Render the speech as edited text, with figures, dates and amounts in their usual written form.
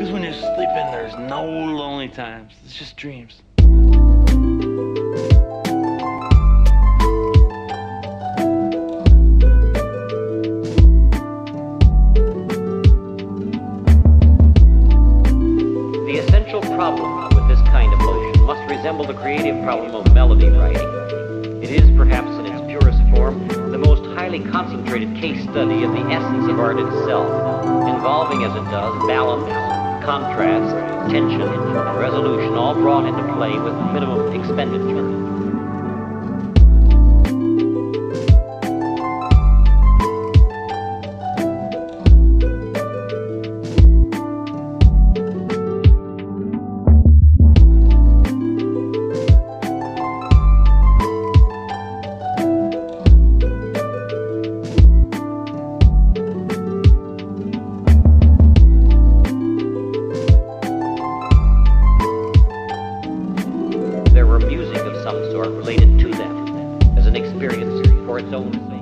Dreams when you're sleeping, there's no lonely times. It's just dreams. The essential problem with this kind of motion must resemble the creative problem of melody writing. It is, perhaps in its purest form, the most highly concentrated case study of the essence of art itself, involving as it does balance, contrast, tension, and resolution, all brought into play with minimum expenditure. There were music of some sort related to them as an experience for its own sake.